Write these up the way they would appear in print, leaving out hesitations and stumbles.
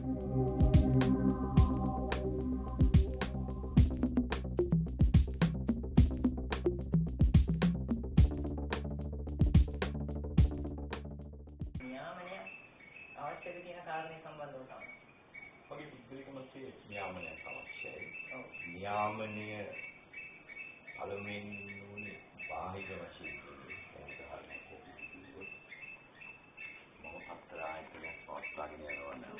නියාමනය අවශ්‍යද කියන කාරණේ සම්බන්ධව තමයි. ඔගේ පුද්ගලික මතයේ නියාමනයක් අවශ්‍යයි. නියාමනය අලමෙන් නුනේ බාහිර වශයෙන් උදාහරණයක් විදිහට මම පත්‍ර ආයතනයක් පවත්වාගෙන යනවා නම්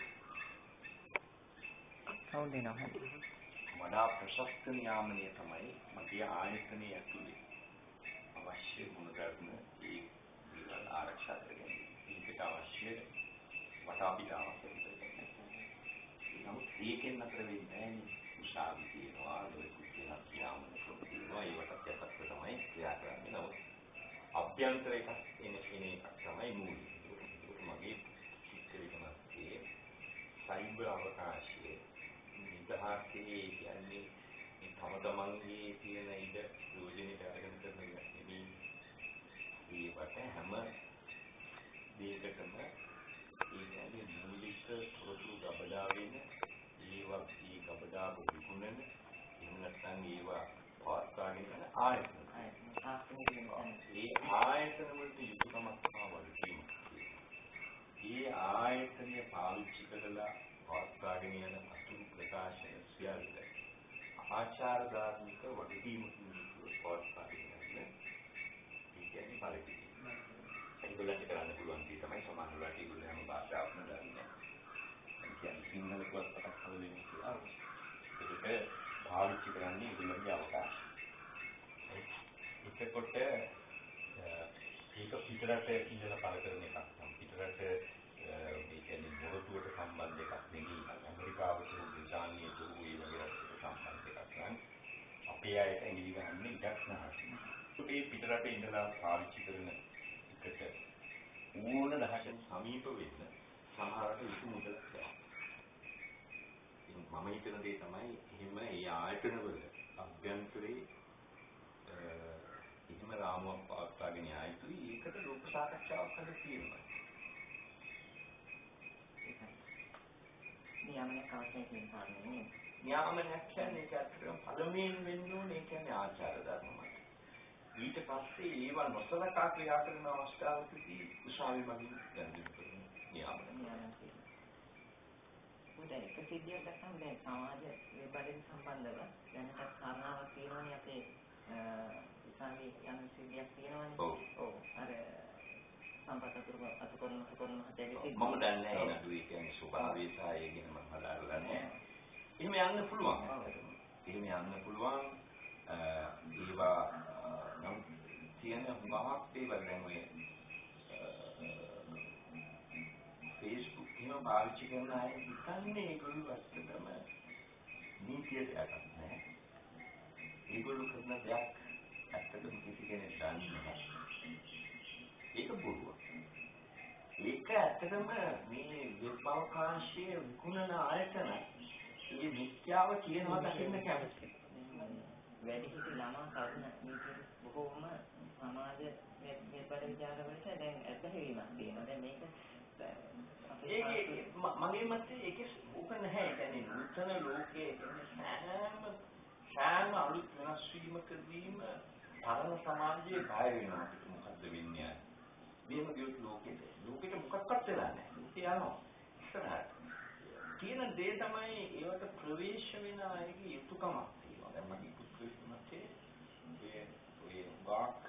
කවුද නම? වඩා ප්‍රශස්ත නියාමනය තමයි මගේ ආයතනයේ ඇතුලේ අවශ්‍ය ගුණධර්ම ඒ විවල් ආරක්ෂා කරගෙන ඒකට අවශ්‍ය වටාපිටාවක් ලැබෙන්න. නමුත් ඒකෙන් අතර වෙන්නේ උසාවි තියනවා ලෝකුත් නියාමන කරනවා ඒකට යටත් තමයි ක්‍රියා කරන්නේ. නමුත් අභ්‍යන්තර එකක් එන එකක් තමයි මූලික. මගේ චිත්‍රයකමදී සයිබර් අවකාශයේ නිදහසේ කියන්නේ තම තමන්ගේ තියෙන ඉඩ ප්‍රයෝජනෙට අරගෙන කරන නෙමෙයි. ඒකට හැම දෙයකටම ඒ කියන්නේ මූලික පොරොත්තු ගබඩා වෙන ඒවා ඒ ගබඩා විකුණන එහෙම නැත්නම් ඒවා පවත්වාගෙන යන ආයතන. ඒ ආයතන වලට යුතුකමක් තමයි. ඒ ආයතනය පාවිච්චි කරලා පවත්වාගෙන යන අතුරු ප්‍රකාශන සියල්ල ආචාර ධාර්මික වගකීමකින් පවත්වාගෙන යන ඒ කියන්නේ පරිදි. ඒගොල්ලන්ට කරන්න පුළුවන් දේ තමයි සමාන වලට ඒගොල්ලෝ හැම භාෂාවක්ම දන්නේ. ඒ කියන්නේ සිංහල පුවත්පතක් හදලා කියලා. ඒක පාවිච්චි කරන්නේ ඒගොල්ලන්ගේ අවකාශය. එතකොට ඒක පිටරට ඉඳලා පළ කරන එකක් තමයි. පිටරට මේ කියන්නේ මොරටුවට සම්බන්ධ එකක් නෙවෙයි. ඇමරිකාවට බ්‍රිතාන්‍යයට ඒ වගේ රටකට සම්බන්ධ එකක් නම් අපේ අයට ඇඟිලි ගහන්නේ ඉඩක් නැහැ. ඒ පිටරට ඉඳලා පාවිච්චි කරන එකට ඕන දහසෙන් සමීප වෙන්න සමහරට විසු මුදලක් යනවා. මම හිතන දේ තමයි එහෙම ඒ ආයතනවල අභ්‍යන්තරේ එහෙම රාමුවක් පවත්වාගෙන ආයතුයි ඒකට ලෝක සාකච්ඡාවක් හද තියෙනවා. නියාමනයක් අවශ්‍ය කියන කාරණේ. නියාමනයක් කියන්නේ ඒක අත්‍තරම පළමුවෙන් වෙන්න ඕනේ කියන්නේ ආචාර ධර්මමයි. ඊට පස්සේ ඒවා නොසලකා ක්‍රියා කරන අවස්ථාවකදී උසාවි මගින් දැනුම් කරන නියාමනය. උදේ එක සිද්ධියක් ගත්තම දැන් සමාජ වේබඩෙන් සම්බන්ධව දැනටත් කාරණාවක් තියෙනවනේ අපේ උසාවි යන සිද්ධියක් තියෙනවනේ. ඔව්. අර සම්පත අතුරුකරන හැටි මම දන්නේ නැහැ නඩුවේ කියන්නේ ස්වභාවය සහ ඒ ගැන මම හදාගලා නැහැ. එහෙම යන්න පුළුවන්. එහෙම යන්න පුළුවන්. ඒවා නම් තියෙන මහත් දේවල් දැන් ඔය Facebook එහෙම පාවිච්චි කරන අය හිතන්නේ ඒගොල්ලෝ ඇත්තටම නීතියට යටත් නැහැ. ඒගොල්ලෝ කරන දෙයක් ඇත්තටම කිසි කෙනෙක් දන්නේ නැහැ. ඒක බොරුවක්. ඒක ඇත්තටම මේ වෙබ් අවකාශයේ විකුණන ආයතන මේ මිත්‍යාව කියනවා දකින්න කැමති. වැඩිහිටි ළමා කරුණ නීති බොහෝම සමාජ වේබඩ විචාරවලට දැන් ඇදහිීමක් තියෙනවා. දැන් මේක මගේ මතේ ඒකේ ඕක නැහැ. ඒ කියන්නේ නූතන ලෝකයේ සෑම අලුත් වෙනස් වීමකදීම පරණ සමාජයේ බය වෙනවා. මොකද්ද වෙන්නේ? මේම ගියොත් ලෝකෙට මොකක්වත් වෙලා නැහැ. ඒක යනවා. ඉස්සරහට. කියන දේ තමයි ඒවට ප්‍රවේශ වෙන අයගේ යුතුයකමක් තියෙනවා. දැන් මගේ පුත්‍රයෙක් මතේ ඔය වාක්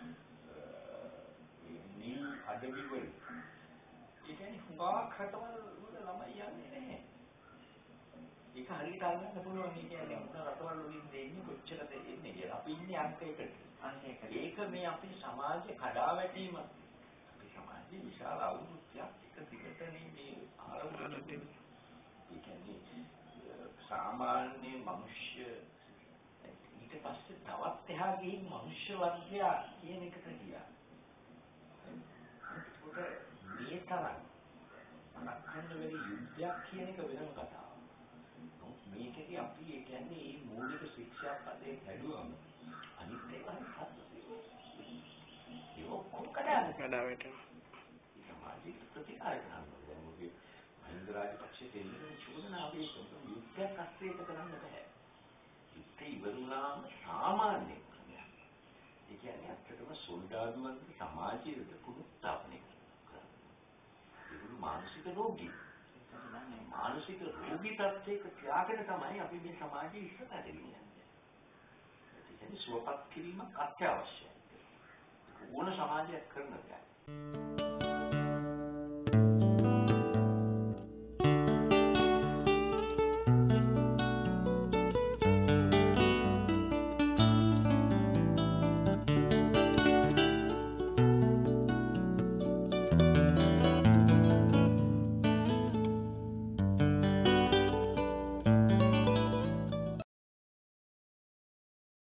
නිල් අඩවි වල ඒ කියන්නේ හුඟක් රටවල් වල ළමයි යන්නේ නැහැ. ඒක හරියට අල්ලන්න පුළුවන්. ඒ කියන්නේ මොන රටවල් වලින් දෙන්නේ කොච්චරද එන්නේ කියලා. අපි ඉන්නේ අංකයකට. ඒක මේ අපේ සමාජයේ කඩාවැටීම. අපේ සමාජයේ විශාල අවුරුද්දක් එක දිගට මේ ආරම්භ වෙන. ඒ කියන්නේ සාමාන්‍ය මිනිස්සු ඊට පස්සේ තවත් එහා ගිහින් මිනිස්සු වර්ගයා කියන එකට ගියා. මේ තරම් අනක්කන්න වෙලි යුද්ධයක් කියන එක වෙනම කතාවක්. මේකදී අපි ඒ කියන්නේ මේ මූලික ශික්ෂා පදේ හැදුවම අනිත් ඒවා ඒ ඔක්කොම කඩාවැටෙනවා. සමාජික ප්‍රතිකාර කරනවා. මොකද මහින්ද රාජපක්ෂ දෙන්නේ චෝදනාවේ යුද්ධයක් අස්සේ කරන්න බෑ. යුද්ධය ඉවරුනාම සාමාන්‍ය ක්‍රමයක්. ඒ කියන්නේ ඇත්තටම සොල්දාදුවන් සමාජයේ පුරුත්තාවනේ කරන්නේ. ඒක මානසික රෝගී. මානසික රෝගී තත්ත්වයක තියාගෙන තමයි අපි මේ සමාජය ඉස්සරහට ගෙනියන්නේ. ඒ කියන්නේ සුවපත් කිරීමක් අත්‍යවශ්‍යයි. ඕන සමාජයක් කරන දෙයක්.